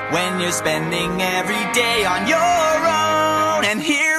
when you're spending every day on your own. And here